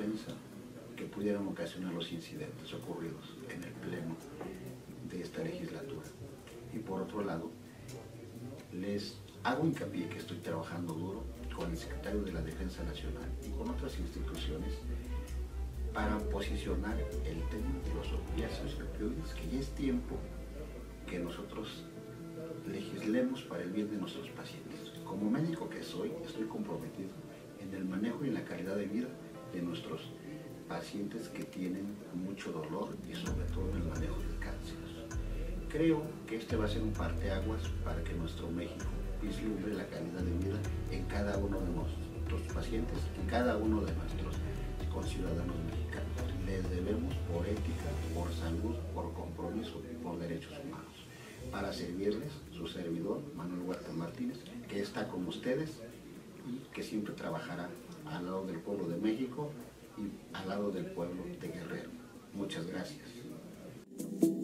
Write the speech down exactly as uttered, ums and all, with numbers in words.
defensa que pudieran ocasionar los incidentes ocurridos en el pleno de esta legislatura. Y por otro lado, les hago hincapié que estoy trabajando duro con el secretario de la Defensa Nacional y con otras instituciones para posicionar el tema de los opiáceos y opioides, que ya es tiempo que nosotros legislemos para el bien de nuestros pacientes. Como médico que soy, estoy comprometido en el manejo y en la calidad de vida de nuestros pacientes que tienen mucho dolor y sobre todo en el manejo del cáncer. Creo que este va a ser un parteaguas para que nuestro México vislumbre la calidad de vida en cada uno de nuestros pacientes y cada uno de nuestros conciudadanos mexicanos. Les debemos por ética, por salud, por compromiso y por derechos humanos. Para servirles, su servidor, Manuel Huerta Martínez, que está con ustedes y que siempre trabajará al lado del pueblo de México y al lado del pueblo de Guerrero. Muchas gracias.